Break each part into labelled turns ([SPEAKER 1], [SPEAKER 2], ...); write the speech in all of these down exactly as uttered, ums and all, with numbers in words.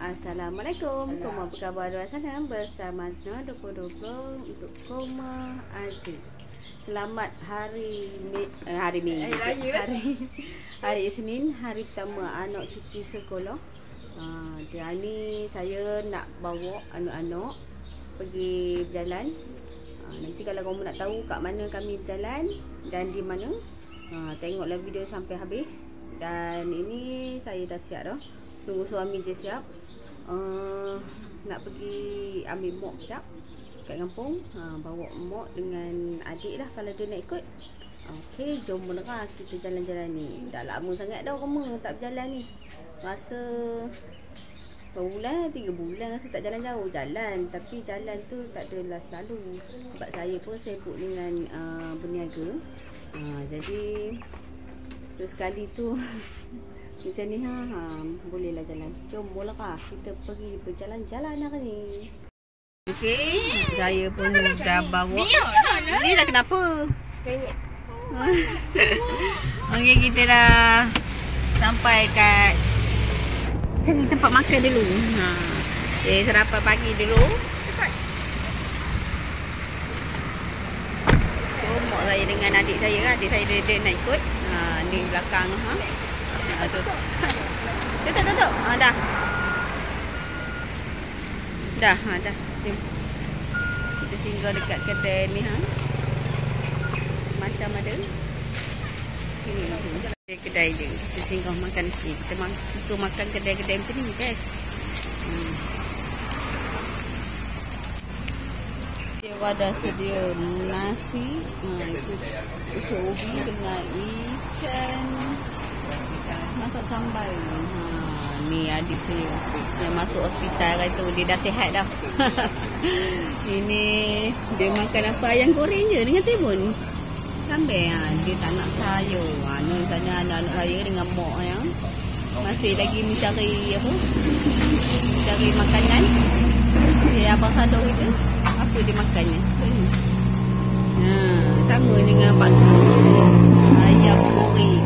[SPEAKER 1] Assalamualaikum. Koma apa khabar luar sana? Bersama Noh dua puluh dua puluh untuk Koma aja. Selamat hari mi, eh, hari Minggu. Hari hari Isnin, hari pertama anak cuti sekolah. Uh, dia ni saya nak bawa anak-anak pergi berjalan. Uh, nanti kalau kamu nak tahu kat mana kami berjalan dan di mana, uh, tengoklah video sampai habis. Dan ini saya dah siap dah. Tunggu suami je siap. Uh, nak pergi ambil mok sekejap kat kampung. Uh, bawa mok dengan adik lah kalau dia nak ikut. Okey, jom mula kita jalan-jalan ni. Dah lama sangat dah kamu tak berjalan ni. Rasa berapa bulan, tiga bulan rasa tak jalan jauh. Jalan, tapi jalan tu tak adalah selalu. Sebab saya pun sibuk dengan uh, berniaga. Uh, jadi terus sekali tu macam ni ha, ha bolehlah jalan. Jom mula kita pergi berjalan-jalan hari ni. Okey, saya pun dah bawa. Ni dah kenapa? Okey, kita dah sampai kat cari tempat makan dulu. Ha. Okay, sarapan pagi dulu. So, mak saya dengan adik saya, adik saya dia, dia nak ikut. Ha, ni belakang ha. Ha tu. Tutup tutup. Ha dah. Dah, ha dah. Jom. Kita singgah dekat kedai ni ha. Macam ada. Ini ni kedai je. Kita singgah makan di sini. Kita suka makan kedai-kedai macam ni, guys. Hmm. Dia ada sedia nasi, ha, itu usus ubi dengan ikan masak sambal. Ha, ni adik saya yang masuk hospital hari tu, dia dah sihat dah. Ini dia makan apa, ayam goreng je dengan timun sambal. Ha, dia tak nak sayur. Ha, ni tanya anak-anak saya dengan mak yang masih lagi mencari apa? Mencari makanan. Dia abang sadar kita. Apa dia makannya? Ha, sama dengan bakso. Ayam goreng.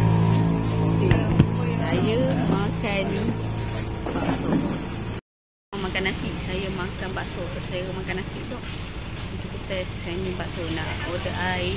[SPEAKER 1] Saya makan bakso. Makan nasi. Saya makan bakso. Saya makan nasi tu. Test ini bakso, nak order air.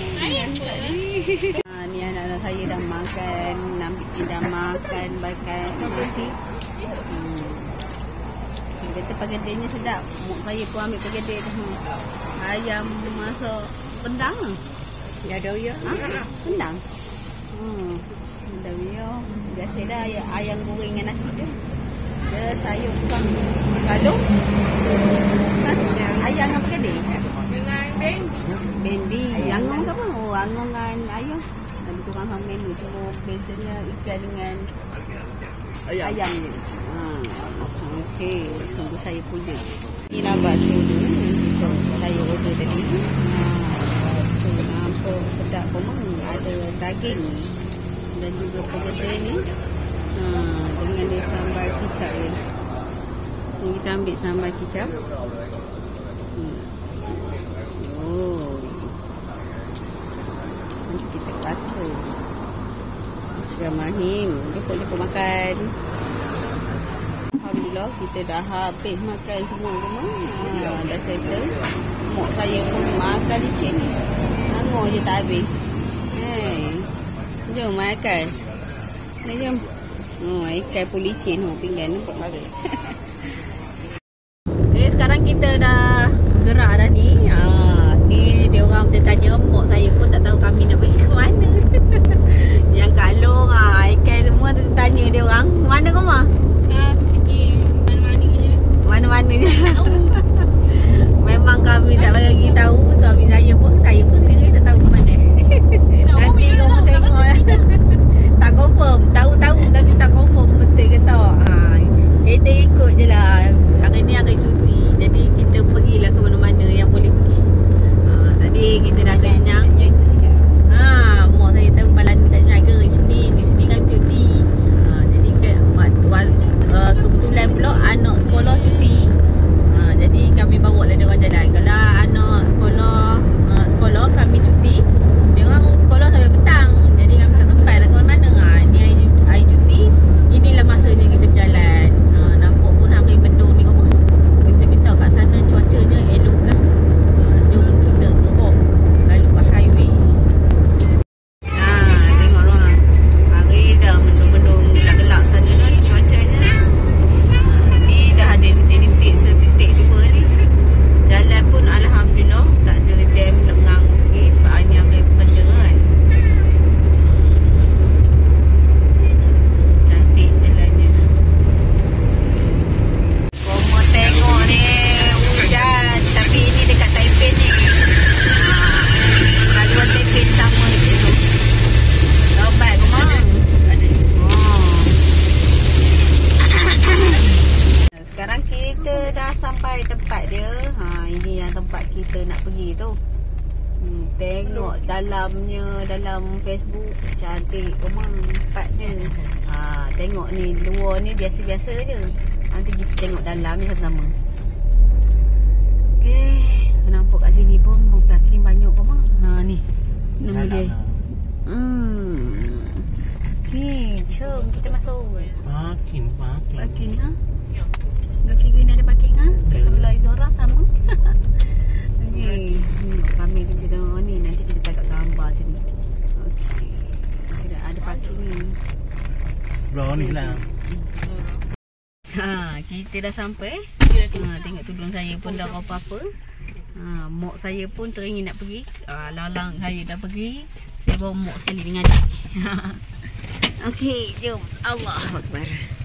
[SPEAKER 1] Ha, ni anak-anak saya dah makan, nampak dah makan makan nasi. Hmm. Kata pergedenya sedap. Mak saya pun ambil pergedel tu. Ayam masak rendang. Ya ada ya. Ha? Rendang. Hmm. Ada ya. Biasa dah ayam goreng dengan nasi tu. Dia sayur tukang kalung. Mas ayam dengan pergedel. Bendi, angong ke apa? Oh, angong dengan ayam. Ada kurang sama menu. Cuma biasanya ikan dengan ayam, ayam je. Ha. Okey, tunggu saya punya. Ini lah bakso tu. Saya order tadi. Ha, bakso apa sedap pun. Ada daging dan juga pergedel ni. Ha, dengan dia sambal kicap ni. Ni kita ambil sambal kicap. Hmm. Oh. Nanti kita pasus. Bismillahirrahmanirrahim. Jumpa-jumpa makan. Alhamdulillah kita dah habis makan semua rumah. Ha, dah settle. Mak saya pun makan di sini. Angor je tak habis. Hey. Jom makan. Ni jom. Oh, ikan pun licin. Oh, pinggan nampak mari. Eh, sekarang kita dah bergerak dah ni. Ha, ni dia orang tertanya, mak saya pun tak tahu kami nak pergi ke mana. Yang kalung ah, ikan semua tertanya dia orang, ke mana kau mah? Ha, pergi mana-mana je. Mana-mana je. Memang kami tak bagi tahu, suami saya pun, saya pun sendiri tak tahu ke mana. Nanti kau tengok lah. Tak confirm, tahu-tahu tapi tak confirm betul ke tak. Ha, kita ikut je lah. Tengok dalamnya, dalam Facebook cantik memang tempatnya. Ha, tengok ni luar ni biasa-biasa je. Nanti kita tengok dalam ni sama-sama. Okey, nampak kat sini pun parking banyak memang. Ha ni. Nama dia. Hmm. Okey, jom kita masuk.
[SPEAKER 2] Parking, parking.
[SPEAKER 1] Parking ha. Belakang ni ada parking ha. Kat sebelah Izora sama. Okey, kami kita tengok ni, nanti kita tengok gambar sini. Okey. Kita ada parking ni.
[SPEAKER 2] Bro ni lah.
[SPEAKER 1] Ha, kita dah sampai. Ha, tengok tudung saya pun dah apa-apa. Ha, mak saya pun teringin nak pergi. Ha, lalang saya dah pergi. Saya bawa mak sekali dengan adik. Okey, jom. Allahu Akbar.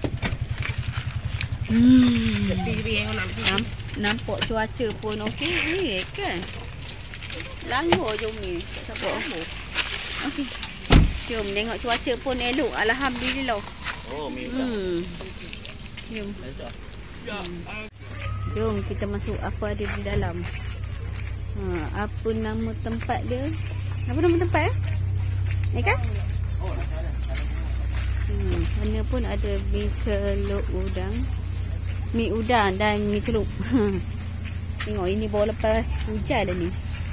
[SPEAKER 1] Hmm. Namp nampak cuaca pun okey ni kan. Langgar jom ni. Tak siapa. Okey. Jom tengok cuaca pun elok. Alhamdulillah.
[SPEAKER 2] Oh,
[SPEAKER 1] Hmm. Jom. Hmm. Jom kita masuk apa ada di dalam. Ha, apa nama tempat dia? Apa nama tempat eh? Ni kan? Hmm, sana pun ada mi celup udang. Mi udang dan mi celup. Tengok ini baru lepas hujan dah ni.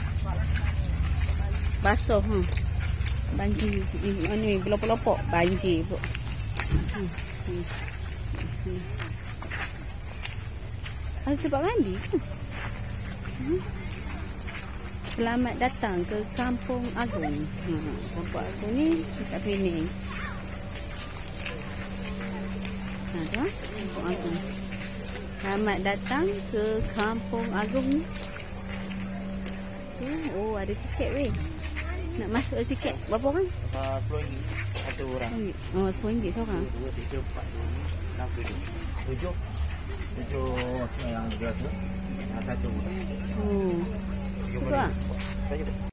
[SPEAKER 1] Basah ha. Banjir. Ini ni pelopok-pelopok banjir pun. Hmm. Hmm. Hmm. Ada tempat mandi ke? Hmm. Selamat datang ke Kampung Agung. Ha, Kampung Agung ni kat Penang. Ha, tu Kampung Agung. Selamat datang ke Kampung Agung ni. Oh, ada tiket weh. Nak masuk ada tiket. Berapa orang?
[SPEAKER 2] sepuluh ringgit satu orang.
[SPEAKER 1] Oh, sepuluh ringgit seorang.
[SPEAKER 2] dua, tiga, empat, enam, tujuh. Tujuh yang biasa. Satu.
[SPEAKER 1] Oh. Betul tak?
[SPEAKER 2] Saya